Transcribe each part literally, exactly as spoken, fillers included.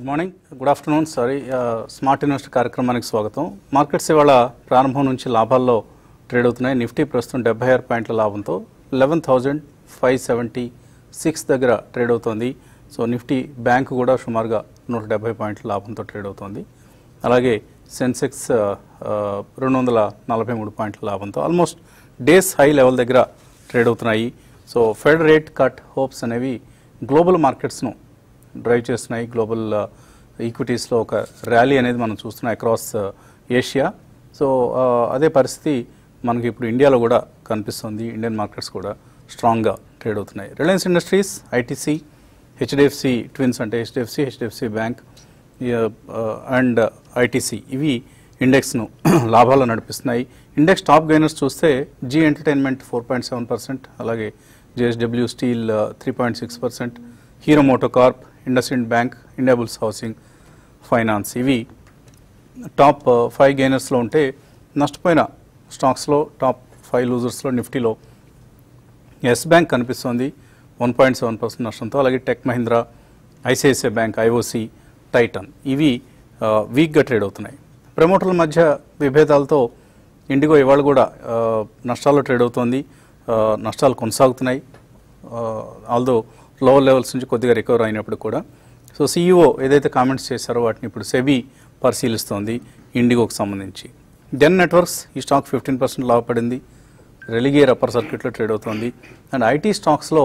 Good morning, good afternoon. Sorry, smart investor కార్యక్రమానికి స్వాగతం. Markets ఇవాళ ప్రారంభం నుంచి లాభాల్లో ట్రేడ్ అవుతున్నాయి. నిఫ్టీ ప్రస్తుతం డెబ్బై ఆరు పాయింట్ల లాభంతో eleven thousand five seventy six దగ్గర ట్రేడ్ అవుతోంది. సో నిఫ్టీ బ్యాంక్ కూడా సుమారుగా నూట డెబ్బై పాయింట్ల లాభంతో ట్రేడ్ అవుతోంది. అలాగే సెన్సెక్స్ రెండు వందల నలభై మూడు పాయింట్ల లాభంతో ఆల్మోస్ట్ డేస్ హై లెవెల్ దగ్గర ట్రేడ్ అవుతున్నాయి. So fed rate cut hopes అనేవి గ్లోబల్ మార్కెట్స్ను డ్రైవ్ చేస్తున్నాయి. గ్లోబల్ ఈక్విటీస్లో ఒక ర్యాలీ అనేది మనం చూస్తున్నాం అక్రాస్ ఏషియా. సో అదే పరిస్థితి మనకి ఇప్పుడు ఇండియాలో కూడా కనిపిస్తుంది. ఇండియన్ మార్కెట్స్ కూడా స్ట్రాంగ్గా ట్రేడ్ అవుతున్నాయి. రిలయన్స్ ఇండస్ట్రీస్, ఐటీసీ, హెచ్డిఎఫ్సి ట్విన్స్ అంటే హెచ్డిఎఫ్సి హెచ్డిఎఫ్సి బ్యాంక్ అండ్ ఐటీసీ ఇవి ఇండెక్స్ను లాభాలు నడిపిస్తున్నాయి. ఇండెక్స్ టాప్ గెయినర్స్ చూస్తే Zee Entertainment four point seven percent, అలాగే JSW Steel three point six percent, Hero MotoCorp, IndusInd Bank, Indiabulls Housing Finance ఇవి టాప్ ఫైవ్ గెయినర్స్లో ఉంటే నష్టపోయిన స్టాక్స్లో టాప్ ఫైవ్ లూజర్స్లో నిఫ్టీలో ఎస్ బ్యాంక్ కనిపిస్తోంది వన్ పాయింట్ సెవెన్ పర్సెంట్ నష్టంతో. అలాగే టెక్ మహీంద్రా, ఐసిఐసిఐ బ్యాంక్, ఐఓసి, టైటన్ ఇవి వీక్గా ట్రేడ్ అవుతున్నాయి. ప్రమోటర్ల మధ్య విభేదాలతో ఇండిగో ఇవాళ కూడా నష్టాల్లో ట్రేడ్ అవుతోంది. నష్టాలు కొనసాగుతున్నాయి ఆల్దో లోవర్ లెవెల్స్ నుంచి కొద్దిగా రికవర్ అయినప్పుడు కూడా. సో సీఈఓ ఏదైతే కామెంట్స్ చేశారో వాటిని ఇప్పుడు సెబీ పరిశీలిస్తోంది ఇండిగోకి సంబంధించి. డెన్ నెట్వర్క్స్ ఈ స్టాక్ ఫిఫ్టీన్ పర్సెంట్ లాభపడింది. రెలిగేర్ అప్పర్ సర్క్యూట్లో ట్రేడ్ అవుతోంది. అండ్ ఐటీ స్టాక్స్లో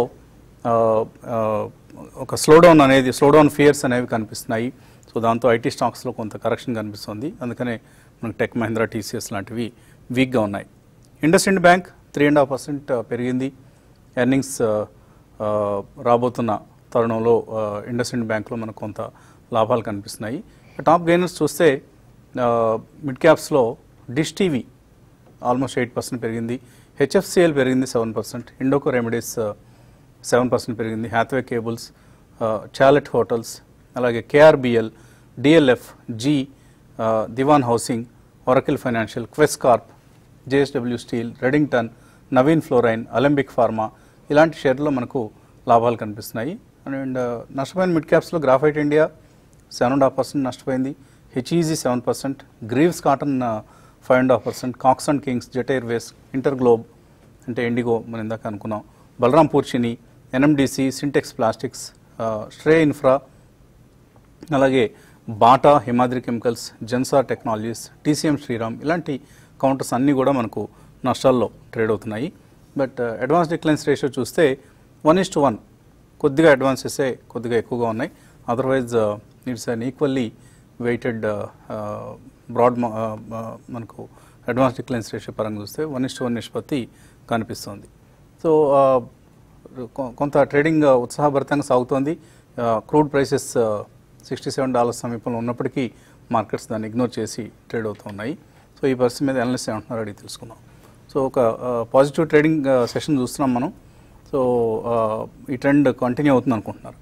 ఒక స్లోడౌన్ అనేది స్లోడౌన్ ఫియర్స్ అనేవి కనిపిస్తున్నాయి. సో దాంతో ఐటీ స్టాక్స్లో కొంత కరెక్షన్ కనిపిస్తుంది. అందుకనే మనకు టెక్ మహీంద్రా, టీసీఎస్ లాంటివి వీక్గా ఉన్నాయి. IndusInd Bank three and half percent పెరిగింది. ఎర్నింగ్స్ రాబోతున్న తరుణంలో ఇండస్ఇండ్ బ్యాంక్లో మనకు కొంత లాభాలు కనిపిస్తున్నాయి. టాప్ గెయినర్స్ చూస్తే మిడ్ క్యాప్స్లో Dish TV almost eight percent పెరిగింది. హెచ్ఎఫ్సిఎల్ పెరిగింది seven percent, Indoco Remedies seven percent పెరిగింది. హ్యాత్వే కేబుల్స్, చాలెట్ హోటల్స్, అలాగే కేఆర్బిఎల్, డిఎల్ఎఫ్, జీ, దివాన్ హౌసింగ్, ఒరకిల్ ఫైనాన్షియల్, క్వెస్ కార్ప్, జేఎస్డబ్ల్యూ స్టీల్, రెడింగ్టన్, నవీన్ ఫ్లోరైన్, అలెంబిక్ ఫార్మా ఇలాంటి షేర్లో మనకు లాభాలు కనిపిస్తున్నాయి. అండ్ నష్టపోయిన mid క్యాప్స్లో graphite India seven and half percent నష్టపోయింది. HEG seven percent, Greaves Cotton five and half percent, Cox and Kings, Jet Airways, Inter Globe అంటే ఇండిగో మనం ఇందాక అనుకున్నాం, బలరాంపూర్ చిని, ఎన్ఎండిసి, సింటెక్స్ ప్లాస్టిక్స్, శ్రే ఇన్ఫ్రా, అలాగే బాటా, హిమాద్రి కెమికల్స్, జెన్సార్ టెక్నాలజీస్, టీసీఎం శ్రీరామ్ ఇలాంటి కౌంటర్స్ అన్నీ కూడా మనకు నష్టాల్లో ట్రేడ్ అవుతున్నాయి. బట్ అడ్వాన్స్ డిక్లైన్స్ రేషియో చూస్తే వన్ ఇస్ టు వన్ కొద్దిగా అడ్వాన్సెసే కొద్దిగా ఎక్కువగా ఉన్నాయి. Otherwise it's unequally weighted broad మనకు అడ్వాన్స్ డిక్లైన్స్ రేషియో పరంగా చూస్తే వన్ ఇస్ టు వన్ నిష్పత్తి కనిపిస్తుంది. సో కొంత ట్రేడింగ్ ఉత్సాహభరితంగా సాగుతోంది. Crude prices sixty seven dollars సమీపంలో ఉన్నప్పటికీ మార్కెట్స్ దాన్ని ఇగ్నోర్ చేసి ట్రేడ్ అవుతున్నాయి. సో ఈ పరిస్థితి మీద అనలిస్ట్ ఏమంటున్నారో అడిగి తెలుసుకుందాం. సో ఒక పాజిటివ్ ట్రేడింగ్ సెషన్ చూస్తున్నాం మనం. సో ఈ ట్రెండ్ కంటిన్యూ అవుతుంది అనుకుంటున్నారు?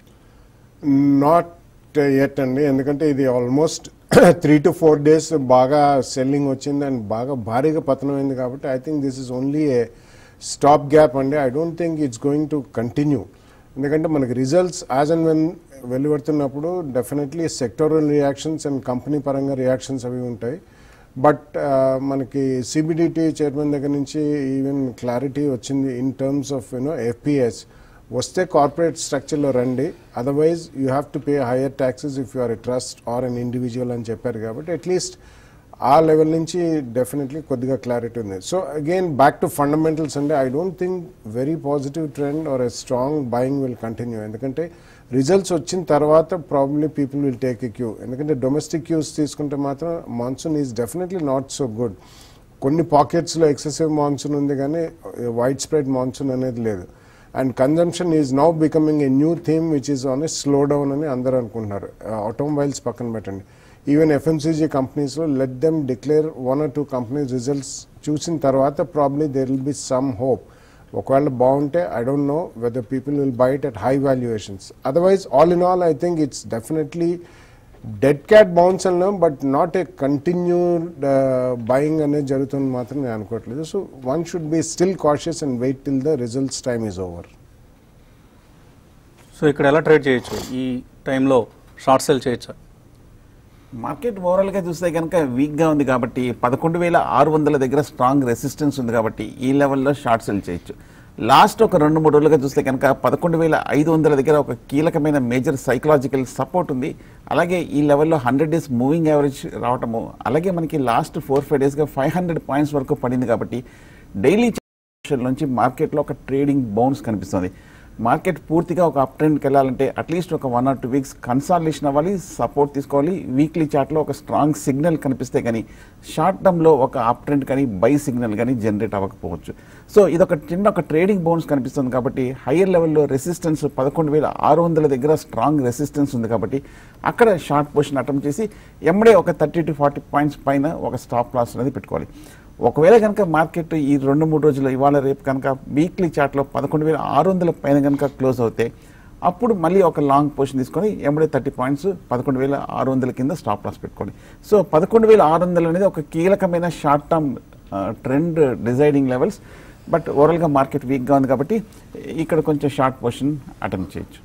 నాట్ ఎట్ అండి, ఎందుకంటే ఇది almost three to four days బాగా సెల్లింగ్ వచ్చింది అండ్ బాగా భారీగా పతనం అయింది కాబట్టి I think this is only a stop gap అండి. I don't think it's going to continue. ఎందుకంటే మనకి రిజల్ట్స్ యాజ్ అండ్ వెన్ వెలువడుతున్నప్పుడు definitely sectoral reactions and company పరంగా రియాక్షన్స్ అవి ఉంటాయి. బట్ మనకి సిబిడిటీ చైర్మన్ దగ్గర నుంచి ఈవెన్ క్లారిటీ వచ్చింది in terms of you know FPIs వస్తే కార్పొరేట్ స్ట్రక్చర్లో రండి, otherwise you have to pay higher taxes if you are a trust or an individual అని చెప్పారు. కాబట్టి అట్లీస్ట్ ఆ లెవెల్ నుంచి డెఫినెట్లీ కొద్దిగా క్లారిటీ ఉంది. So again back to fundamentals అండి, I don't think very positive trend or a strong buying will continue. ఎందుకంటే results వచ్చిన తర్వాత probably people will take a cue. ఎందుకంటే డొమెస్టిక్ క్యూస్ తీసుకుంటే మాత్రం monsoon is definitely not so good. కొన్ని పాకెట్స్లో excessive monsoon ఉంది కానీ వైడ్ స్ప్రెడ్ మాన్సూన్ అనేది లేదు. And consumption is now becoming a new theme which is on a slow down అని అందరూ అనుకుంటున్నారు. ఆటోమొబైల్స్ పక్కన పెట్టండి, ఈవెన్ ఎఫ్ఎంసీజీ కంపెనీస్లో let them declare one or two companies results చూసిన తర్వాత probably there will be some hope. ఒకవేళ బాగుంటే I don't know whether people will buy it at high valuations. Otherwise all in all I think it's definitely dead cat bounce అన్నాం, but not a continued buying అనేది జరుగుతుంది మాత్రం నేను అనుకోవట్లేదు. So one should be still cautious and wait till the results time is over. So ఇక్కడ ఎలా trade చేయొచ్చు ఈ టైంలో? షార్ట్ సెల్ చేయొచ్చా? మార్కెట్ ఓవరాల్గా చూస్తే కనుక వీక్గా ఉంది కాబట్టి పదకొండు వేల ఆరు వందల దగ్గర స్ట్రాంగ్ రెసిస్టెన్స్ ఉంది కాబట్టి ఈ లెవెల్లో షార్ట్ సెల్ చేయొచ్చు. లాస్ట్ ఒక రెండు మూడు రోజులుగా చూస్తే కనుక పదకొండు వేల ఐదు వందల దగ్గర ఒక కీలకమైన మేజర్ సైకలాజికల్ సపోర్ట్ ఉంది. అలాగే ఈ లెవెల్లో హండ్రెడ్ డేస్ మూవింగ్ యావరేజ్ రావటము, అలాగే మనకి లాస్ట్ ఫోర్ ఫైవ్ డేస్గా ఫైవ్ హండ్రెడ్ పాయింట్స్ వరకు పడింది కాబట్టి డైలీ నుంచి మార్కెట్లో ఒక ట్రేడింగ్ బౌన్స్ కనిపిస్తుంది. మార్కెట్ పూర్తిగా ఒక అప్ ట్రెండ్కి వెళ్ళాలంటే అట్లీస్ట్ ఒక one or two weeks consolidation అవ్వాలి, సపోర్ట్ తీసుకోవాలి. వీక్లీ చార్ట్లో ఒక స్ట్రాంగ్ సిగ్నల్ కనిపిస్తే కానీ షార్ట్ టర్మ్లో ఒక అప్ ట్రెండ్ కానీ బై సిగ్నల్ కానీ జనరేట్ అవ్వకపోవచ్చు. సో ఇది ఒక చిన్న ఒక ట్రేడింగ్ బౌన్స్ కనిపిస్తుంది కాబట్టి హయ్యర్ లెవెల్లో రెసిస్టెన్స్ పదకొండు వేల ఆరు వందల దగ్గర స్ట్రాంగ్ రెసిస్టెన్స్ ఉంది కాబట్టి అక్కడ షార్ట్ పొజిషన్ అటెంప్ట్ చేసి ఎమ్మడే ఒక థర్టీ టు ఫార్టీ పాయింట్స్ పైన ఒక స్టాప్ లాస్ అనేది పెట్టుకోవాలి. ఒకవేళ కనుక మార్కెట్ ఈ రెండు మూడు రోజులు ఇవాళ రేపు కనుక వీక్లీ చార్ట్లో పదకొండు వేల ఆరు వందల పైన కనుక క్లోజ్ అవుతే అప్పుడు మళ్ళీ ఒక లాంగ్ పొజిషన్ తీసుకొని ఎంబడే థర్టీ పాయింట్స్ పదకొండు వేల ఆరు వందల కింద స్టాప్ లాస్ పెట్టుకోండి. సో పదకొండు వేల ఆరు వందలు అనేది ఒక కీలకమైన short term trend deciding levels. But ఓవరాల్గా మార్కెట్ వీక్గా ఉంది కాబట్టి ఇక్కడ కొంచెం షార్ట్ పొజిషన్ అటెంప్ట్ చేయొచ్చు.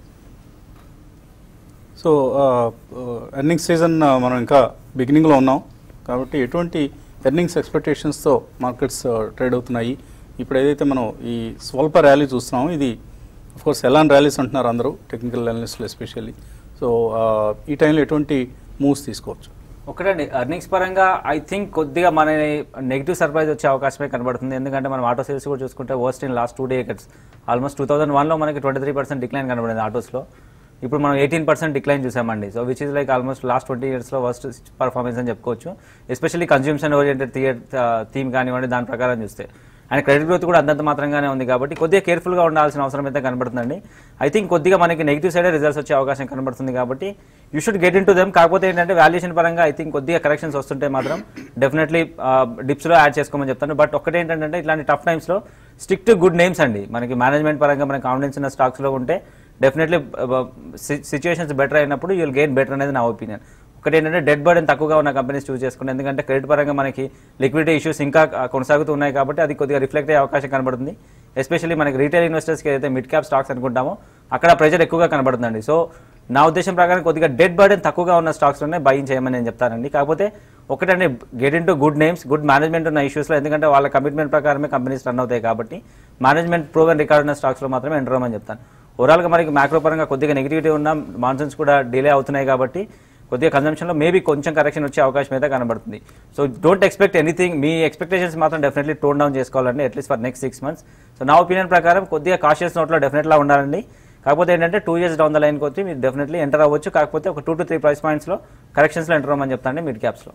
సో ఎర్నింగ్స్ సీజన్ మనం ఇంకా బిగినింగ్లో ఉన్నాం కాబట్టి ఎటువంటి ఎర్నింగ్స్ ఎక్స్పెక్టేషన్స్తో మార్కెట్స్ ట్రేడ్ అవుతున్నాయి? ఇప్పుడు ఏదైతే మనం ఈ స్వల్ప ర్యాలీ చూస్తున్నామో ఇది అఫ్కోర్స్ ఎలాంటి ర్యాలీస్ అంటున్నారు అందరూ, టెక్నికల్ అనలిస్టులు ఎస్పెషల్లీ. సో ఈ టైంలో ఎటువంటి మూవ్స్ తీసుకోవచ్చు? ఒకటండి, ఎర్నింగ్స్ పరంగా ఐ థింక్ కొద్దిగా మన నెగిటివ్ సర్ప్రైజ్ వచ్చే అవకాశమే కనబడుతుంది. ఎందుకంటే మనం ఆటో సేల్స్ కూడా చూసుకుంటే worst in last two decades almost two thousand వన్లో మనకి ట్వంటీ త్రీ పర్సెంట్ డిక్లైన్ కనబడింది ఆటోస్లో. ఇప్పుడు మనం ఎయిటీన్ పర్సెంట్ డిక్లైన్ చూసామండి. So which is like almost last twenty ఇయర్స్లో వర్స్ట్ పర్ఫార్మెన్స్ అని చెప్పుకోవచ్చు. Especially consumption oriented their theme కానివ్వండి, దాని ప్రకారం చూస్తే అండ్ క్రెడిట్ గ్రోత్ కూడా అంతంత మాత్రంగానే ఉంది కాబట్టి కొద్దిగా కేర్ఫుల్గా ఉండాల్సిన అవసరం అయితే కనబడుతుందండి. ఐ థింక్ కొద్దిగా మనకి నెగిటివ్ సైడే రిజల్ట్స్ వచ్చే అవకాశం కనబడుతుంది కాబట్టి you should get into them. కాకపోతే ఏంటంటే వాల్యుయేషన్ పరంగా ఐ థింక్ కొద్దిగా కరెక్షన్స్ వస్తుంటే మాత్రం డెఫినెట్లీ డిప్స్లో యాడ్ చేసుకోమని చెప్తాను. బట్ ఒకటి ఏంటంటే ఇట్లాంటి టఫ్ టైమ్స్లో స్టిక్ టు గుడ్ నేమ్స్ అండి. మనకి మేనేజ్మెంట్ పరంగా మనకి కాన్ఫిడెన్స్ ఉన్న స్టాక్స్లో ఉంటే డెఫినెట్లీ సిచ్యువేషన్స్ బెటర్ అయినప్పుడు యూ విల్ గెయిన్ బెటర్ అనేది నా ఒపీనియన్. ఒకటి ఏంటంటే డెడ్ బర్డెన్ తక్కువగా ఉన్న కంపెనీస్ చూస్ చేసుకుంటే, ఎందుకంటే క్రెడిట్ పరంగా మనకి లిక్విడిటీ ఇష్యూస్ ఇంకా కొనసాగుతూ ఉన్నాయి కాబట్టి అది కొద్దిగా రిఫ్లెక్ట్ అయ్యే అవకాశం కనబడుతుంది. ఎస్పెషల్లీ మనకి రీటైల్ ఇన్వెస్టర్స్కి ఏదైతే మిడ్ క్యాప్ స్టాక్స్ అనుకుంటామో అక్కడ ప్రెజర్ ఎక్కువగా కనబడుతుందండి. సో నా ఉద్దేశం ప్రకారం కొద్దిగా డెడ్ బర్డెన్ తక్కువగా ఉన్న స్టాక్స్లోనే బయింగ్ చేయమని నేను చెప్తానండి. కాకపోతే ఒకటండి, get into good names, good management ఉన్న ఇష్యూస్లో, ఎందుకంటే వాళ్ళ కమిట్మెంట్ ప్రకారమే కంపెనీస్ రన్ అవుతాయి కాబట్టి మేనేజ్మెంట్ ప్రూవెన్ రికార్డ్ ఉన్న స్టాక్స్లో మాత్రమే ఎంటర్ అవ్వమని చెప్తాను. ఓవరాల్గా మనకి మ్యాక్రో పరంగా కొద్దిగా నెగిటివిటీ ఉన్న మాన్సూన్స్ కూడా డిలే అవుతున్నాయి కాబట్టి కొద్దిగా కన్జంప్షన్లో మేబీ కొంచెం కరెక్షన్ వచ్చే అవకాశం అయితే కనబడుతుంది. So don't expect anything. మీ ఎక్స్పెక్టేషన్స్ మాత్రం డెఫినెట్లీ టోన్ డౌన్ చేసుకోవాలండి at least for next six months. So నా ఒపీనియన్ ప్రకారం కొద్దిగా కాషియస్ నోట్లో డెఫినెట్లా ఉండాలండి. కాకపోతే ఏంటంటే two years down the line కొద్ది మీరు డెఫినెట్లీ ఎంటర్ అవ్వచ్చు. కాకపోతే ఒక టూ టు త్రీ ప్రైస్ పాయింట్స్లో కరెక్షన్స్లో ఎంటర్ అవ్వమని చెప్తానండి మిడ్ క్యాప్స్లో.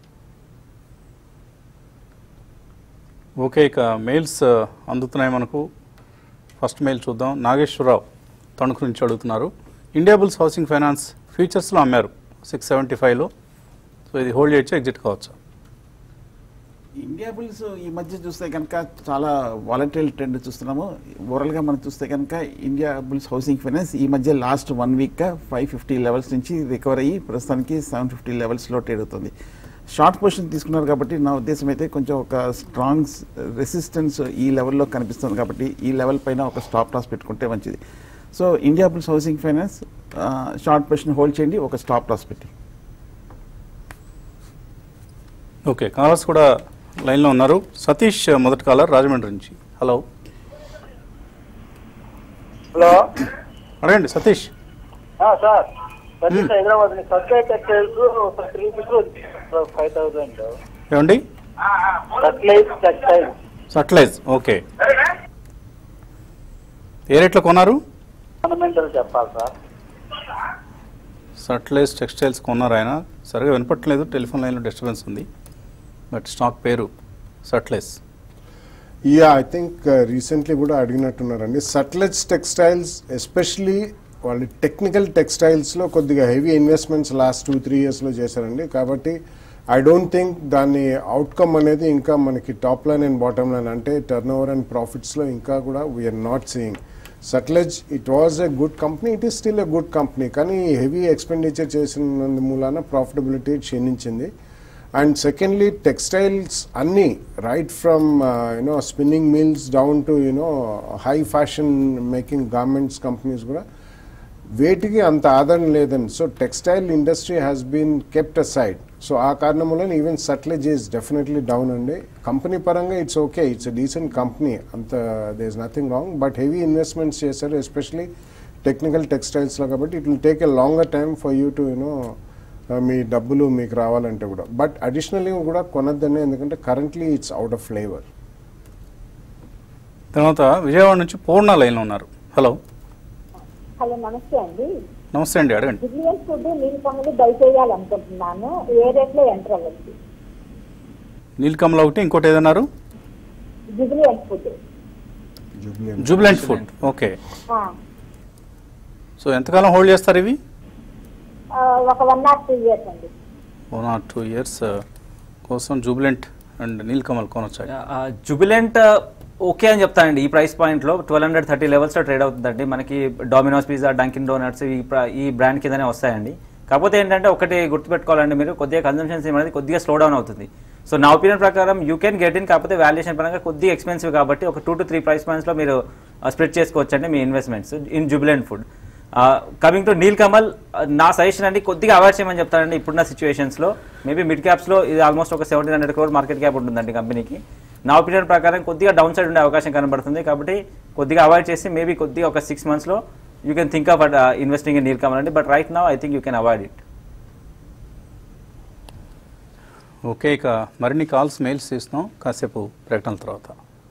ఓకే, ఇక మెయిల్స్ అందుతున్నాయి మనకు. ఫస్ట్ మెయిల్ చూద్దాం. నాగేశ్వరరావు తణుకు నుంచి అడుగుతున్నారు. ఇండియా బుల్స్ హౌసింగ్ ఫైనాన్స్ ఫ్యూచర్స్లో అమ్మారు సిక్స్ సెవెంటీ ఫైవ్లో. సో ఇది హోల్డ్ చేయొచ్చు, ఎగ్జిట్ కావచ్చు? ఇండియా బుల్స్ ఈ మధ్య చూస్తే కనుక చాలా వాలటైల్ ట్రెండ్ చూస్తున్నాము. ఓవరాల్గా మనం చూస్తే కనుక ఇండియా బుల్స్ హౌసింగ్ ఫైనాన్స్ ఈ మధ్య లాస్ట్ వన్ వీక్గా ఫైవ్ ఫిఫ్టీ లెవెల్స్ నుంచి రికవర్ అయ్యి ప్రస్తుతానికి సెవెన్ ఫిఫ్టీ లెవెల్స్లో ట్రేడ్ అవుతుంది. షార్ట్ పొజిషన్ తీసుకున్నారు కాబట్టి నా ఉద్దేశం అయితే కొంచెం ఒక స్ట్రాంగ్ రెసిస్టెన్స్ ఈ లెవెల్లో కనిపిస్తుంది కాబట్టి ఈ లెవెల్ పైన ఒక స్టాప్ లాస్ పెట్టుకుంటే మంచిది. So Indiabulls Housing Finance short position hold చేయండి, ఒక స్టాప్ లాస్ పెట్టి. ఓకే, కాలర్స్ కూడా లైన్లో ఉన్నారు. సతీష్ మొదటి కాలర్ రాజమండ్రి నుంచి. హలో హలో అడగండి Satish. Sir Satish Hyderabad Sutlej Textiles three five thousand ఏమండి? సర్క్లైజ్ టెక్స్టైల్స్ సట్లైజ్. ఓకే, ఏ రేట్లో కొన్నారు? ఫండమెంటల్ చెప్పాలి సార్. సట్లైజ్ టెక్స్టైల్స్ కొన్నారు. ఆయన సరిగా వినపట్లేదు, టెలిఫోన్ లైన్లో డిస్టర్బెన్స్ ఉంది. బట్ స్టాక్ పేరు Sutlej. Yeah, I think recently కూడా అడిగినట్టున్నారండి. సట్లెజ్ టెక్స్టైల్స్ ఎస్పెషలీ వాళ్ళు టెక్నికల్ టెక్స్టైల్స్లో కొద్దిగా heavy investments last two three ఇయర్స్లో చేశారండి. కాబట్టి ఐ డోంట్ థింక్ దాని అవుట్కమ్ అనేది ఇంకా మనకి top line and bottom line అంటే టర్న్ ఓవర్ అండ్ ప్రాఫిట్స్లో ఇంకా కూడా we're not seeing. Sutlej it was a good company, it is still a good company, కానీ హెవీ ఎక్స్పెండిచర్ చేసిన మూలాన ప్రాఫిటబిలిటీ క్షీణించింది. అండ్ సెకండ్లీ టెక్స్టైల్స్ అన్నీ right from you know spinning mills down to you know high fashion making garments companies కూడా వేటికి అంత ఆదరణ లేదండి. So textile industry has been kept aside. So ఆ కారణం వల్ల even Sutlej is definitely down అండి. కంపెనీ పరంగా it's okay, it's a decent company, అంత there is nothing wrong. But heavy investments చేశారు ఎస్పెషలీ టెక్నికల్ టెక్స్టైల్స్లో, కాబట్టి it will take a longer time for you to you know మీ డబ్బులు మీకు రావాలంటే కూడా. బట్ అడిషనల్లీ కూడా కొనద్దండి, ఎందుకంటే currently it's out of flavour. తర్వాత విజయవాడ నుంచి పూర్ణ లైన్లో ఉన్నారు. హలో హలో నమస్తే అండి. నమస్తే అండి, అడగండి. బిజినెస్ ఫుడ్ నీలకమలు బై చేయాలనుకుంటున్నాను, ఏ రేట్లో ఎంటర్ అవ్వచ్చు? నీలకమల ఒకటి, ఇంకోటి ఏదన్నారు? Business food. Jubilant food, okay. So ఎంతకాలం హోల్డ్ చేస్తారు ఇవి? ఒక వన్ ఆర్ టూ ఇయర్స్ అండి. వన్ ఆర్ టూ ఇయర్స్ కోసం జూబిలెంట్ అండ్ నీలకమల్ కొనొచ్చాయి. జుబిలెంట్ ఓకే అని చెప్తానండి. ఈ ప్రైస్ పాయింట్లో ట్వెల్వ్ హండ్రెడ్ థర్టీ లెవెల్స్లో ట్రేడ్ అవుతుందండి. మనకి డామినోస్ పిజ్జా, డంకిన్ డోనట్స్ ఈ ఈ బ్రాండ్ కిందనే వస్తాయండి. కాకపోతే ఏంటంటే ఒకటి గుర్తుపెట్టుకోవాలండి, మీరు కొద్దిగా కన్సంప్షన్ అనేది కొద్దిగా స్లో డౌన్ అవుతుంది. సో నా ఒపీనియన్ ప్రకారం యూ కెన్ గెట్ ఇన్, కాకపోతే వాల్యుయేషన్ పరంగా కొద్దిగా ఎక్స్పెన్సివ్ కాబట్టి ఒక టూ టు త్రీ ప్రైస్ పాయింట్స్లో మీరు స్ప్రెడ్ చేసుకోవచ్చండి మీ investments in Jubilant food. Coming to Nilkamal, నా సజెషన్ అండి కొద్దిగా అవాయిడ్ చేయమని చెప్తానండి ఇప్పుడున్న సిచ్యువేషన్స్లో. మేబీ మిడ్ క్యాప్స్లో ఇది ఆల్మోస్ట్ ఒక seventeen hundred crore market cap ఉంటుందండి కంపెనీకి. నా ఒపీనియన్ ప్రకారం కొద్దిగా డౌన్ సైడ్ ఉండే అవకాశం కనబడుతుంది, కాబట్టి కొద్దిగా అవాయిడ్ చేసి మేబీ కొద్దిగా ఒక సిక్స్ మంత్స్లో you can think of investing in Nilkamal అండి. But right now I think you can avoid it. Okay, ఇక మరిన్ని కాల్స్, మెయిల్స్ తీస్తున్నాం కాసేపు ప్రకటనల తర్వాత.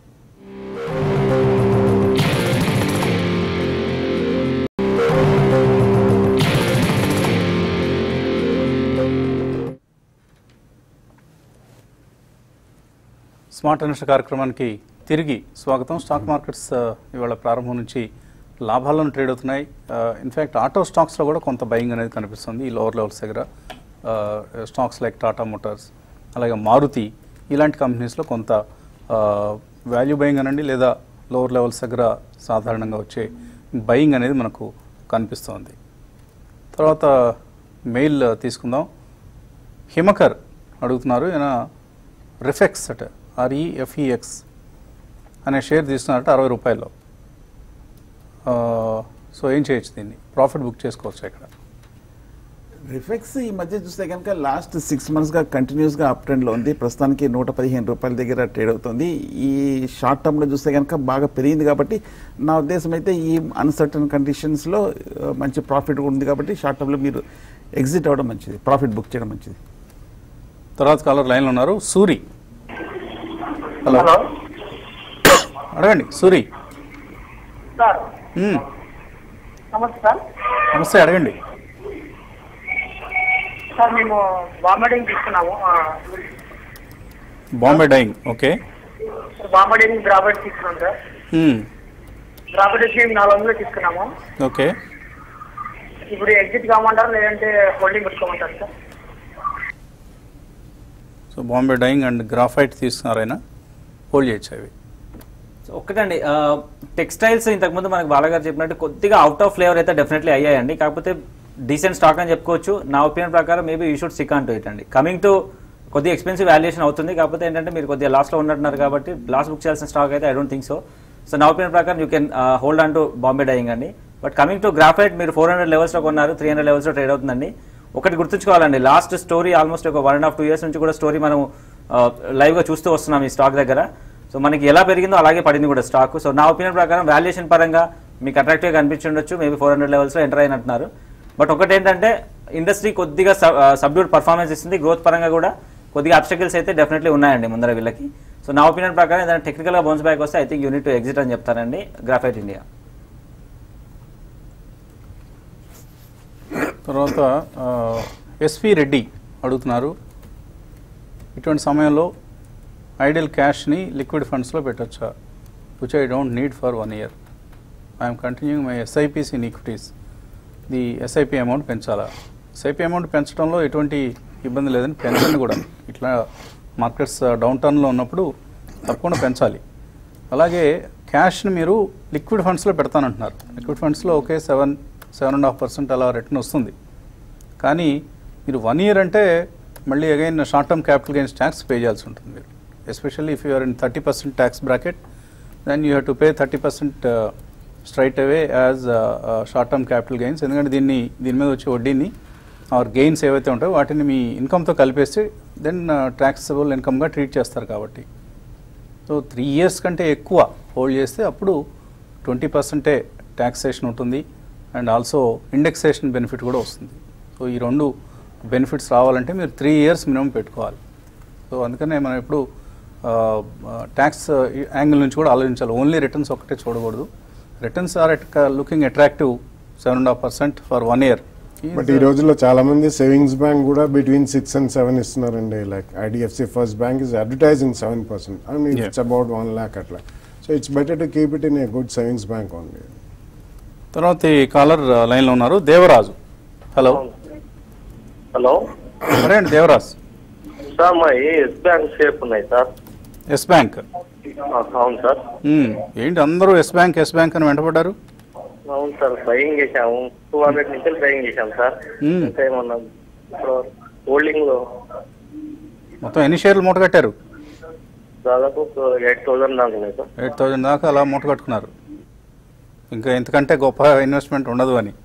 స్మార్ట్ ఇన్వెస్టర్ కార్యక్రమానికి తిరిగి స్వాగతం. స్టాక్ మార్కెట్స్ ఇవాళ ప్రారంభం నుంచి లాభాలను ట్రేడ్ అవుతున్నాయి. ఇన్ఫ్యాక్ట్ ఆటో స్టాక్స్లో కూడా కొంత బయింగ్ అనేది కనిపిస్తుంది ఈ లోవర్ లెవెల్స్ దగ్గర. స్టాక్స్ లైక్ టాటా మోటార్స్, అలాగే మారుతి ఇలాంటి కంపెనీస్లో కొంత వాల్యూ బయింగ్ అనండి లేదా లోవర్ లెవెల్స్ దగ్గర సాధారణంగా వచ్చే బయింగ్ అనేది మనకు కనిపిస్తోంది. తర్వాత మెయిల్ తీసుకుందాం. హిమకర్ అడుగుతున్నారు, ఈయన రిఫెక్స్ అట ఆర్ఈఎఫ్ఈఎక్స్ అనే షేర్ తీసుకున్నారట అరవై రూపాయల్లో. సో ఏం చేయొచ్చు, దీన్ని ప్రాఫిట్ బుక్ చేసుకోవచ్చు ఇక్కడ? రిఫెక్స్ ఈ మధ్య చూస్తే కనుక లాస్ట్ సిక్స్ మంత్స్గా కంటిన్యూస్గా అప్ ట్రెండ్లో ఉంది. ప్రస్తుతానికి నూట పదిహేను రూపాయల దగ్గర ట్రేడ్ అవుతుంది. ఈ షార్ట్ టర్మ్లో చూస్తే కనుక బాగా పెరిగింది కాబట్టి నా ఉద్దేశం అయితే ఈ అన్సర్టన్ కండిషన్స్లో మంచి ప్రాఫిట్ ఉంది కాబట్టి షార్ట్ టర్మ్లో మీరు ఎగ్జిట్ అవ్వడం మంచిది, ప్రాఫిట్ బుక్ చేయడం మంచిది. తర్వాత కాలర్ లైన్లో ఉన్నారు, సూరి. హలో, అడగండి సూరి. సార్ మ్మ్. నమస్తే సార్. నమస్తే, అడగండి. సార్ మేము బాంబే డైయింగ్ తీసుకున్నాము. Bombay Dyeing, okay. Bombay Dyeing Graphite తీసుకున్నాం సార్. మ్మ్. గ్రాబైట్ వచ్చి నాలుగు వందలు తీసుకున్నాము. ఓకే. ఇప్పుడు ఎగ్జిట్ కామంటారు లేదంటే హోల్డింగ్ పెట్టుకోమంటారు sir? So Bombay Dyeing and Graphite తీసుకున్నారైనా హోల్డ్ చేయొచ్చు అవి. సో ఒక్కటండి, టెక్స్టైల్స్ ఇంతకుముందు మనకు బాలగారు చెప్పినట్టు కొద్దిగా అవుట్ ఆఫ్ ఫ్లేవర్ అయితే డెఫినెట్లీ అయ్యాయండి. కాకపోతే డీసెంట్ స్టాక్ అని చెప్పుకోవచ్చు. నా ఒపీనియన్ ప్రకారం maybe you should stick on to it అండి. కమింగ్ టు కొద్దిగా ఎక్స్పెన్సివ్ వాల్యుయేషన్ అవుతుంది, కాకపోతే ఏంటంటే మీరు కొద్దిగా లాస్ట్లో ఉన్నట్టున్నారు కాబట్టి లాస్ట్ బుక్ చేయాల్సిన స్టాక్ అయితే I don't think so. So నా ఒపీనియన్ ప్రకారం you can hold on to Bombay Dyeing అండి. బట్ కమింగ్ టు గ్రాఫైట్, మీరు ఫోర్ హండ్రెడ్ లెవెల్స్లో కొన్నారు, త్రీ హండ్రెడ్ లెవెల్స్లో ట్రేడ్ అవుతుందండి. ఒకటి గుర్తుంచుకోవాలండి, లాస్ట్ స్టోరీ ఆల్మోస్ట్ ఒక one and half two years నుంచి కూడా స్టోరీ మనం లైవ్గా చూస్తూ వస్తున్నాం ఈ స్టాక్ దగ్గర. సో మనకి ఎలా పెరిగిందో అలాగే పడింది కూడా స్టాక్. సో నా ఒపీనియన్ ప్రకారం వాల్యుయేషన్ పరంగా మీకు అట్రాక్టివ్గా కనిపించి ఉండొచ్చు, మేబీ ఫోర్ హండ్రెడ్ లెవెల్స్లో ఎంటర్ అయినట్టున్నారు. బట్ ఒకటి ఏంటంటే ఇండస్ట్రీ కొద్దిగా సబ్డ్యూడ్ పర్ఫార్మెన్స్ ఇస్తుంది, గ్రోత్ పరంగా కూడా కొద్దిగా అబ్స్టకిల్స్ అయితే డెఫినెట్లీ ఉన్నాయండి ముందర వీళ్ళకి. సో నా ఒపీనియన్ ప్రకారం ఏదైనా టెక్నికల్గా బౌన్స్ బ్యాక్ వస్తే I think you need to exit అని చెప్తానండి గ్రాఫైట్ ఇండియా. తర్వాత ఎస్వి రెడ్డి అడుగుతున్నారు, ఇటువంటి సమయంలో ఐడియల్ క్యాష్ని లిక్విడ్ ఫండ్స్లో పెట్టచ్చా, which I don't need for one year. I'm continuing my SIPs in equities. The SIP amount పెంచాలా? ఎస్ఐపి అమౌంట్ పెంచడంలో ఎటువంటి ఇబ్బంది లేదని పెంచండి కూడా. ఇట్లా మార్కెట్స్ డౌన్ టర్న్లో ఉన్నప్పుడు తప్పకుండా పెంచాలి. అలాగే క్యాష్ని మీరు లిక్విడ్ ఫండ్స్లో పెడతానంటున్నారు. లిక్విడ్ ఫండ్స్లో okay seven seven and half percent అలా రిటర్న్ వస్తుంది. కానీ మీరు వన్ ఇయర్ అంటే మళ్ళీ again short term capital gains tax pay చేయాల్సి ఉంటుంది మీరు. Especially if you are in thirty percent tax bracket, then you have to pay thirty percent straight away as short term capital gains. ఎందుకంటే దీన్ని దీని మీద వచ్చే వడ్డీని ఆర్ గెయిన్స్ ఏవైతే ఉంటాయో వాటిని మీ ఇన్కమ్తో కలిపేసి దెన్ ట్యాక్సబుల్ ఇన్కమ్గా ట్రీట్ చేస్తారు కాబట్టి. సో త్రీ ఇయర్స్ కంటే ఎక్కువ హోల్డ్ చేస్తే అప్పుడు ట్వంటీ పర్సెంటే ట్యాక్సేషన్ ఉంటుంది అండ్ ఆల్సో ఇండెక్సేషన్ బెనిఫిట్ కూడా వస్తుంది. సో ఈ రెండు బెనిఫిట్స్ రావాలంటే మీరు త్రీ ఇయర్స్ మినిమం పెట్టుకోవాలి. సో అందుకనే మనం ఎప్పుడు ట్యాక్స్ యాంగిల్ నుంచి కూడా ఆలోచించాలి. ఓన్లీ రిటర్న్స్ ఒక్కటే చూడకూడదు. Returns are at looking attractive seven and half percent for one year. But ఈ రోజుల్లో చాలా మంది సేవింగ్స్ బ్యాంక్ కూడా బిట్వీన్ సిక్స్ అండ్ సెవెన్ ఇస్తున్నారండి. Like IDFC First Bank is advertising seven percent and it's about one lakh అట్లా. So it's better to keep it in a good savings bank only. తర్వాత ఈ caller లైన్లో ఉన్నారు Devaraju. Hello hello సరే అండి Devaraju. Sir మా Yes Bank షేప్ ఉన్నాయి సార్. ఎస్ బ్యాంక్ అవును సార్. ఏంటి అందరూ ఎస్ బ్యాంక్ ఎస్ బ్యాంక్ అని వెంటబడ్డారు? అవును సార్ బయింగ్ చేసాము, టూ హండ్రెడ్ నుంచి బయింగ్ చేసాము సార్. ఇంకా ఏమన్నా ఇప్పుడు హోల్డింగ్ లో మొత్తం ఎన్ని షేర్లు మూట కట్టారు? దాదాపు ఎయిట్ థౌసండ్ దాకా ఉన్నాయి సార్. ఎయిట్ థౌజండ్ దాకా అలా మూట కట్టుకున్నారు. ఇంకా ఎంతకంటే గొప్ప ఇన్వెస్ట్మెంట్ ఉండదు అని.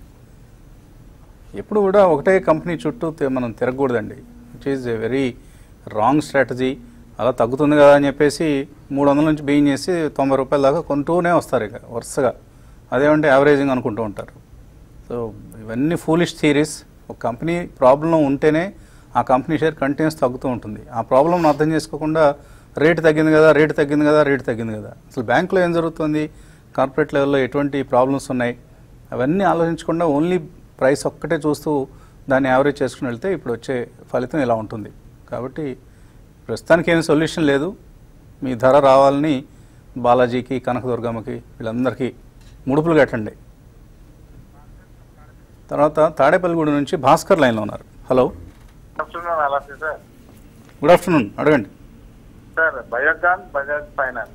ఎప్పుడు కూడా ఒకటే కంపెనీ చుట్టూ తి- మనం తిరగకూడదండి. Which is a very wrong strategy. అలా తగ్గుతుంది కదా అని చెప్పేసి మూడు వందల నుంచి బియ్యం చేసి తొంభై రూపాయల దాకా కొంటూనే వస్తారు ఇక వరుసగా. అదేమంటే యావరేజింగ్ అనుకుంటూ ఉంటారు. సో ఇవన్నీ ఫూలిష్ థియరీస్. ఒక కంపెనీ ప్రాబ్లం ఉంటేనే ఆ కంపెనీ షేర్ కంటిన్యూస్ తగ్గుతూ ఉంటుంది. ఆ ప్రాబ్లంను అర్థం చేసుకోకుండా రేటు తగ్గింది కదా రేటు తగ్గింది కదా రేటు తగ్గింది కదా అసలు బ్యాంకులో ఏం జరుగుతుంది, కార్పొరేట్ లెవెల్లో ఎటువంటి ప్రాబ్లమ్స్ ఉన్నాయి అవన్నీ ఆలోచించకుండా ఓన్లీ ప్రైస్ ఒక్కటే చూస్తూ దాన్ని యావరేజ్ చేసుకుని వెళ్తే ఇప్పుడు వచ్చే ఫలితం ఇలా ఉంటుంది. కాబట్టి ప్రస్తుతానికి ఏం సొల్యూషన్ లేదు. మీ ధర రావాలని బాలాజీకి కనకదుర్గమ్మకి వీళ్ళందరికీ ముడుపులు కట్టండి. తర్వాత తాడేపల్లిగూడ నుంచి భాస్కర్ లైన్లో ఉన్నారు. హలో సార్ గుడ్ ఆఫ్టర్నూన్ అడగండి. Sir Biocon Bajaj Finance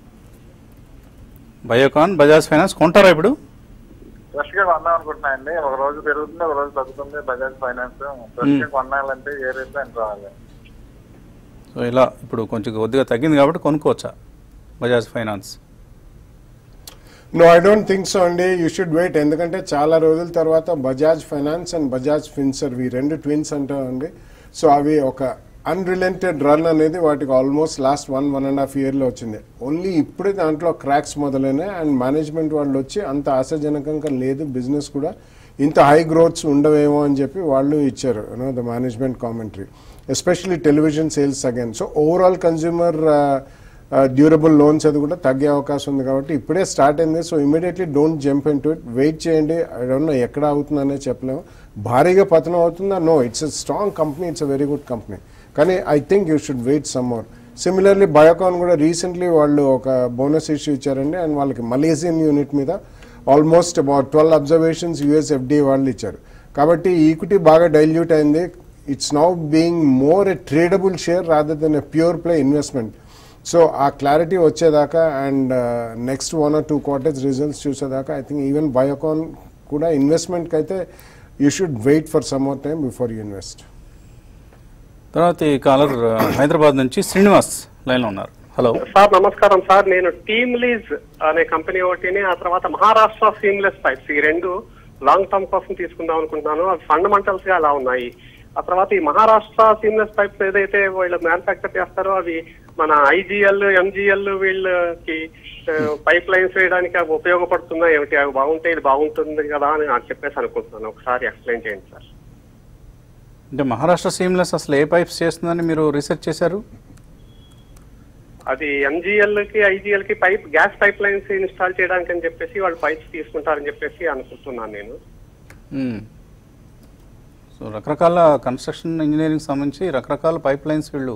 Biocon Bajaj Finance కొంటారా ఇప్పుడు? ఫ్రెష్ గా కొందాం అనుకుంటున్నాయండి. ఒక రోజు పెరుగుతుంది, ఒక రోజు తగ్గుతుంది. బజాజ్ ఫైనాన్స్ ఫ్రెష్ గా కొనాలంటే ఏ రేట్లో ఎంత రావాలి? సో ఇలా ఇప్పుడు కొంచెం కొద్దిగా తగ్గింది కాబట్టి కొనుక్కోవచ్చా Bajaj Finance? No I don't think so అండి. You should wait. ఎందుకంటే చాలా రోజుల తర్వాత Bajaj Finance and Bajaj Finserv ఈ రెండు ట్విన్స్ అంటామండి. సో అవి ఒక అన్రిలెంటెడ్ రన్ అనేది వాటికి almost last one one and half ఇయర్లో వచ్చింది. ఓన్లీ ఇప్పుడే దాంట్లో క్రాక్స్ మొదలైనాయి అండ్ మేనేజ్మెంట్ వాళ్ళు వచ్చి అంత ఆశాజనకంగా లేదు, బిజినెస్ కూడా ఇంత హై గ్రోత్స్ ఉండవేమో అని చెప్పి వాళ్ళు ఇచ్చారు you know the management commentary, especially television sales again. So overall consumer durable loans అది కూడా తగ్గే అవకాశం ఉంది కాబట్టి ఇప్పుడే స్టార్ట్ అయింది. So immediately don't jump in to it, wait చేయండి. ఐ డోంట్ నో ఎక్కడ అవుతుందనే చెప్పలేము. భారీగా పతనం అవుతుందా? No, it's a strong company, it's a very good company. కానీ I think you should wait some more. Similarly Biocon కూడా రీసెంట్లీ వాళ్ళు ఒక బోనస్ ఇష్యూ ఇచ్చారండి అండ్ వాళ్ళకి మలేసియన్ యూనిట్ మీద almost about twelve observations US FDA వాళ్ళు ఇచ్చారు. కాబట్టి ఈక్విటీ బాగా డైల్యూట్ అయింది. It's now being more a tradable share rather than a pure play investment. So ఆ క్లారిటీ వచ్చేదాకా and next one or two quarters results చూసేదాకా I think even Biocon కూడా ఇన్వెస్ట్మెంట్కి అయితే you should wait for some more time before you invest. తర్వాత ఈ caller Hyderabad నుంచి శ్రీనివాస్ లైన్లో ఉన్నారు. హలో సార్ నమస్కారం సార్. నేను టీమ్ లీజ్ అనే కంపెనీ ఒకటిని, ఆ తర్వాత మహారాష్ట్ర సీమ్లెస్ పైప్స్, ఈ రెండు లాంగ్ టర్మ్ కోసం తీసుకుందాం అనుకుంటున్నాను. అవి ఫండమెంటల్స్ గా అలా ఉన్నాయి. ఆ తర్వాత ఈ మహారాష్ట్ర సీమ్లెస్ పైప్స్ ఏదైతే వీళ్ళు మ్యానుఫ్యాక్చర్ చేస్తారో అవి మన ఐజీఎల్ ఎంజీఎల్ వీళ్ళకి పైప్ లైన్స్ వేయడానికి అవి ఉపయోగపడుతున్నాయి ఏమిటి? అవి బాగుంటాయి, ఇది బాగుంటుంది కదా అని నాకు చెప్పేసి అనుకుంటున్నాను. ఒకసారి ఎక్స్ప్లెయిన్ చేయండి సార్. అంటే మహారాష్ట్ర సీమ్లెస్ అసలు ఏ పైప్స్ చేస్తుందని మీరు రీసెర్చ్ చేశారు? అది ఎంజీఎల్ కి ఐజీఎల్ కి pipe gas pipe lines install చేయడానికి అని చెప్పేసి వాళ్ళు పైప్స్ తీసుకుంటారని చెప్పేసి అనుకుంటున్నాను నేను. సో రకరకాల కన్స్ట్రక్షన్ ఇంజనీరింగ్ సంబంధించి రకరకాల పైప్ లైన్స్ వీళ్ళు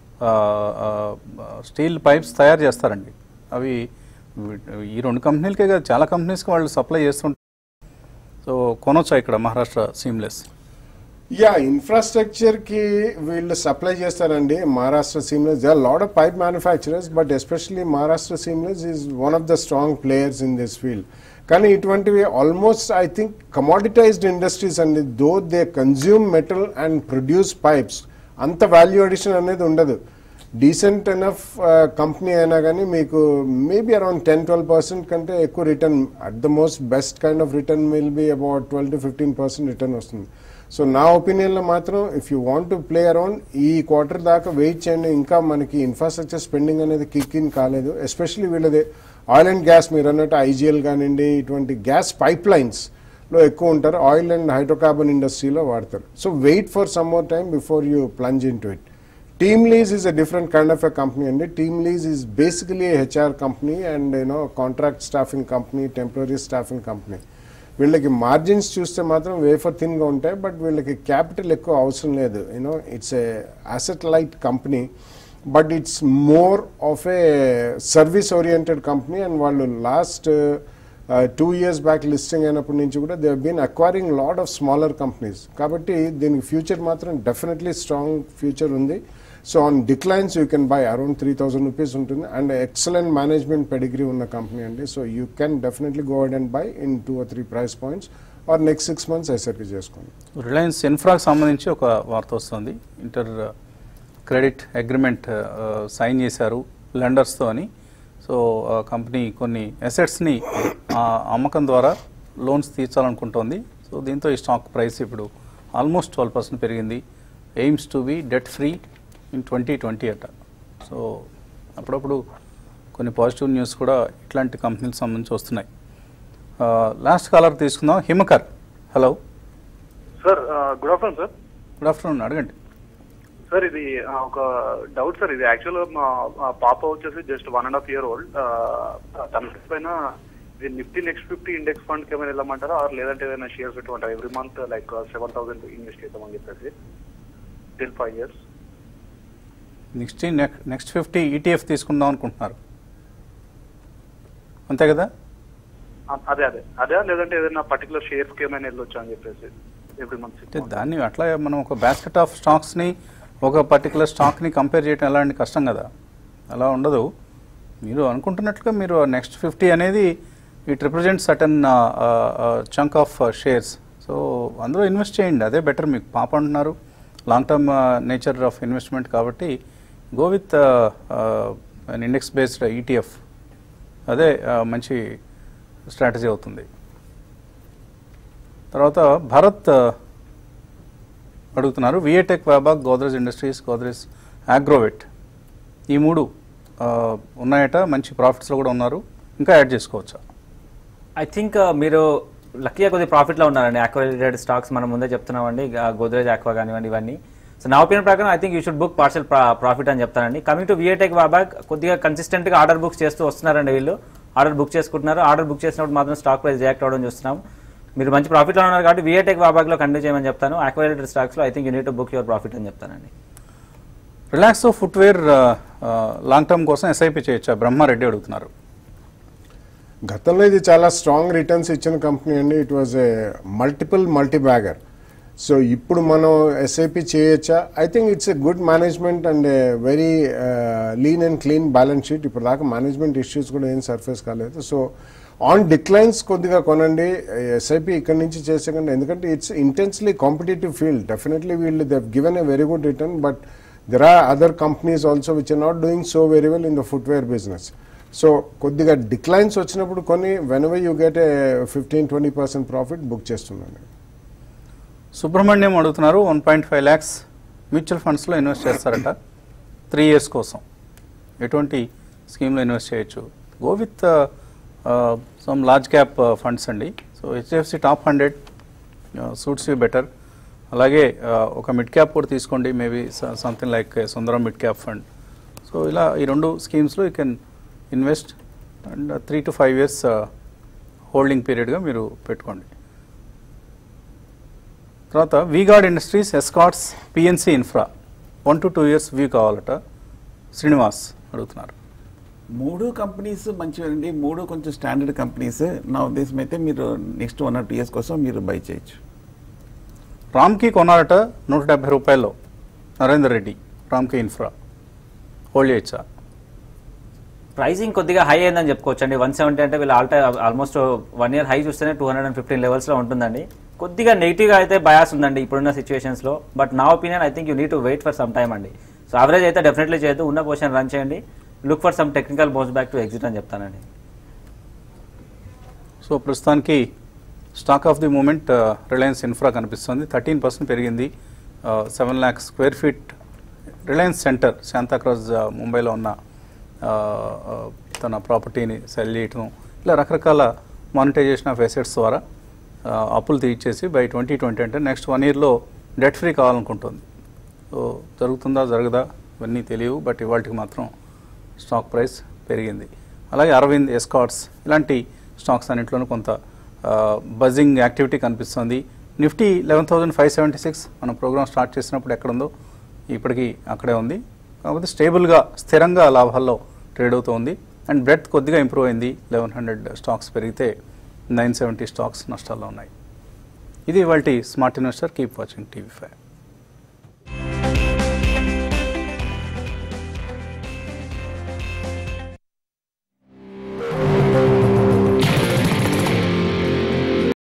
స్టీల్ పైప్స్ తయారు చేస్తారండి. అవి ఈ రెండు కంపెనీలకే కాదు చాలా కంపెనీస్కి వాళ్ళు సప్లై చేస్తుంటారు. సో కొనొచ్చా ఇక్కడ మహారాష్ట్ర సీమ్లెస్? యా, ఇన్ఫ్రాస్ట్రక్చర్కి వీళ్ళు సప్లై చేస్తారండి Maharashtra Seamless. They are lot of pipe manufacturers but especially Maharashtra Seamless is one of the strong players in this field. కానీ ఇటువంటివి almost I think commoditized industries అండి. Though they consume metal and produce pipes, అంత value addition అనేది ఉండదు. Decent enough company అయినా కానీ మీకు maybe around ten twelve percent కంటే ఎక్కువ return at the most best kind of return will be about twelve to fifteen percent return వస్తుంది. So నా ఒపీనియన్లో మాత్రం if you want to play around ఈ క్వార్టర్ దాకా వెయిట్ చేయండి. ఇంకా మనకి ఇన్ఫ్రాస్ట్రక్చర్ స్పెండింగ్ అనేది కిక్ ఇన్ కాలేదు. ఎస్పెషల్లీ వీళ్ళది ఆయిల్ అండ్ గ్యాస్, మీరు అన్నట్టు ఐజీఎల్ కానివ్వండి, ఇటువంటి గ్యాస్ పైప్ లైన్స్లో ఎక్కువ ఉంటారు. ఆయిల్ అండ్ హైడ్రోకార్బన్ ఇండస్ట్రీలో వాడతారు. So wait for some more time before you plunge in to it. TeamLease is a different kind of a company, and TeamLease is basically a H R company and you know contract staffing company, temporary staffing company. వీళ్ళకి margins చూస్తే మాత్రం wafer థిన్గా ఉంటాయి, but వీళ్ళకి capital ఎక్కువ అవసరం లేదు. You know it's a asset light company, but it's more of a service oriented company. And వాళ్ళు last two years back listing అయినప్పటి నుంచి కూడా they been acquiring lot of smaller companies. కాబట్టి దీనికి ఫ్యూచర్ మాత్రం డెఫినెట్లీ స్ట్రాంగ్ ఫ్యూచర్ ఉంది. So on declines you can buy around three thousand rupees ఉంటుంది. And excellent management pedigree ఉన్న కంపెనీ అండి. So you can definitely go ahead and buy in two or three price points or next six months SIP చేసుకోండి. Reliance ఇన్ఫ్రాకి సంబంధించి ఒక వార్త వస్తుంది. Inter credit agreement sign చేశారు లెండర్స్తో అని. సో కంపెనీ కొన్ని అసెట్స్ని అమ్మకం ద్వారా లోన్స్ తీర్చాలనుకుంటోంది. సో దీంతో ఈ స్టాక్ ప్రైస్ ఇప్పుడు ఆల్మోస్ట్ ట్వెల్వ్ పర్సెంట్ పెరిగింది. Aims to be debt free in twenty twenty అట. సో అప్పుడప్పుడు కొన్ని పాజిటివ్ న్యూస్ కూడా ఇట్లాంటి కంపెనీలకు సంబంధించి వస్తున్నాయి. లాస్ట్ కాలర్ తీసుకుందాం. Himakar, hello sir. Good afternoon sir. Good afternoon, అడగండి సార్. ఇది ఒక డౌట్ సార్. ఇది యాక్చువల్గా మా పాప వచ్చేసి just one and half year old. తన పైన ఇది నిఫ్టీ నెక్స్ట్ ఫిఫ్టీ ఇండెక్స్ ఫండ్కి ఏమైనా వెళ్ళమంటారా, ఆర్ లేదంటే ఏదైనా షేర్స్ పెట్టుకుంటారా? Every month like seven thousand invest చేద్దామని చెప్పేసి till five years. Next next fifty ETF తీసుకుందాం అనుకుంటున్నారు అంతే కదా? అదే అదే అదే లేదంటే ఏదైనా పర్టికులర్ షేర్స్కి ఏమైనా వెళ్ళొచ్చా అని చెప్పేసి ఎవ్రీ మంత్. అంటే దాన్ని అట్లా మనం ఒక బాస్కెట్ ఆఫ్ స్టాక్స్ని ఒక పర్టికులర్ స్టాక్ని కంపేర్ చేయడం ఎలా అంటే కష్టం కదా. అలా ఉండదు. మీరు అనుకుంటున్నట్లుగా మీరు నెక్స్ట్ ఫిఫ్టీ అనేది it represent certain chunk of shares. So అందులో ఇన్వెస్ట్ చేయండి, అదే బెటర్. మీకు పాప అంటున్నారు, long term nature of investment కాబట్టి go with an index based ETF. అదే మంచి స్ట్రాటజీ అవుతుంది. తర్వాత భారత్ అడుగుతున్నారు, VA Tech, Wabag, Godrej Industries, Godrej Agrovet ఈ మూడు ఉన్నాయట, మంచి ప్రాఫిట్స్లో కూడా ఉన్నారు, ఇంకా యాడ్ చేసుకోవచ్చా? ఐ థింక్ మీరు లక్కీగా కొద్దిగా ప్రాఫిట్లో ఉన్నారండి. ఆక్వా రిలేటెడ్ స్టాక్స్ మనం ముందే చెప్తున్నామండి, గోద్రేజ్ ఆక్వా కానివ్వండి ఇవన్నీ. సో నా ఒపీనియన్ ప్రకారం I think you should book partial profit అని చెప్తానండి. కమింగ్ టు విఏటెక్, వ్యాబాక్ కొద్దిగా కన్సిస్టెంట్గా ఆర్డర్ బుక్స్ చేస్తూ వస్తున్నారండి. వీళ్ళు ఆర్డర్ బుక్ చేసుకుంటున్నారు. ఆర్డర్ బుక్ చేసినప్పుడు మాత్రం స్టాక్ ప్రైస్ రియాక్ట్ అవ్వడం చూస్తున్నాం. మీరు మంచి ప్రాఫిట్లో ఉన్నారు కాబట్టి విఏటెక్, వ్యాబాక్లో కంటిన్యూ చేయమని చెప్తాను. ఆక్వా రిలేటెడ్ స్టాక్స్లో I think you need to book your profit అని చెప్తానండి. రిలాక్సో ఫుట్వేర్ లాంగ్ టర్మ్ కోసం ఎస్ఐపి చేయొచ్చా? బ్రహ్మారెడ్డి అడుగుతున్నారు. గతంలో ఇది చాలా స్ట్రాంగ్ రిటర్న్స్ ఇచ్చిన కంపెనీ అండి. It was a multiple multi bagger. So ఇప్పుడు మనం ఎస్ఐపి చేయొచ్చా? I think it's a good management and a very lean and clean balance sheet. ఇప్పుడు దాకా మేనేజ్మెంట్ ఇష్యూస్ కూడా ఏం సర్ఫేస్ కాలేదు. సో ఆన్ డిక్లైన్స్ కొద్దిగా కొనండి. ఎస్ఐపి ఇక్కడి నుంచి చేసేకండి, ఎందుకంటే it's intensely competitive field. Definitely వీళ్ళు they given a very good return, but there are other companies also which are not doing so very well in the footwear business. So కొద్దిగా declines వచ్చినప్పుడు కొన్ని whenever you get a fifteen twenty percent profit book చేస్తున్నాను. సుబ్రహ్మణ్యం అడుగుతున్నారు, one point five lakhs mutual ఫండ్స్లో invest చేస్తారట three years కోసం. ఎటువంటి స్కీమ్లో ఇన్వెస్ట్ చేయొచ్చు? Go with some large cap funds అండి. So HDFC top hundred suits you better. అలాగే ఒక మిడ్ క్యాప్ కూడా తీసుకోండి, maybe something like Sundaram mid cap fund. So ఇలా ఈ రెండు స్కీమ్స్లో you can invest and three to five years holding పీరియడ్గా మీరు పెట్టుకోండి. తర్వాత V-Guard industries, Escorts, PNC infra one to two years view కావాలట. శ్రీనివాస్ అడుగుతున్నారు. మూడు కంపెనీస్ మంచివండి, మూడు కొంచెం స్టాండర్డ్ కంపెనీస్. నా ఉద్దేశం అయితే మీరు next one or two years కోసం మీరు బై చేయొచ్చు. రామ్కి కొన్నారట నూట డెబ్బై రూపాయల్లో నరేందర్ రెడ్డి. రామ్కి ఇన్ఫ్రా హోల్డ్ చేయొచ్చా? ప్రైసింగ్ కొద్దిగా హై అయిందని చెప్పుకోవచ్చు అండి. వన్ సెవెంటీ అంటే వీళ్ళు all time almost one year high చూస్తేనే టూ హండ్రెడ్ అండ్ ఫిఫ్టీన్ లెవెల్స్లో ఉంటుందండి. కొద్దిగా నెగిటివ్గా అయితే బయాస్ ఉందండి ఇప్పుడున్న సిచ్యువేషన్స్లో. బట్ నా opinion I think you need to wait for some time అండి. సో యావరేజ్ అయితే డెఫినెట్లీ చేయొద్దు, ఉన్న పొజిషన్ రన్ చేయండి, look for some technical bounce back to exit అని చెప్తానండి. సో ప్రస్తుతానికి stock of the moment Reliance infra కనిపిస్తుంది, థర్టీన్ పర్సెంట్ పెరిగింది. Seven lakhs square feet Reliance centre Santacruz ముంబైలో ఉన్న తన ప్రాపర్టీని సెల్ చేయటం, ఇలా రకరకాల మానిటైజేషన్ ఆఫ్ అసెట్స్ ద్వారా అప్పులు తీర్చేసి బై ట్వంటీ ట్వంటీ అంటే నెక్స్ట్ వన్ ఇయర్లో డెట్ ఫ్రీ కావాలనుకుంటుంది. సో జరుగుతుందా జరగదా ఇవన్నీ తెలియవు, బట్ ఇవాళకి మాత్రం స్టాక్ ప్రైస్ పెరిగింది. అలాగే అరవింద్, ఎస్కాట్స్ ఇలాంటి స్టాక్స్ అన్నింటిలోనూ కొంత బజింగ్ యాక్టివిటీ కనిపిస్తుంది. Nifty eleven thousand five seventy six మనం ప్రోగ్రామ్ స్టార్ట్ చేసినప్పుడు ఎక్కడుందో ఇప్పటికీ అక్కడే ఉంది, కాకపోతే స్టేబుల్గా స్థిరంగా లాభాల్లో ట్రేడ్ అవుతుంది. అండ్ బ్రెడ్త్ కొద్దిగా ఇంప్రూవ్ అయింది, లెవెన్ హండ్రెడ్ స్టాక్స్ పెరిగితే నైన్ సెవెంటీ స్టాక్స్ నష్టాల్లో ఉన్నాయి. ఇది ఇవాల్టి smart investor. Keep watching TV five.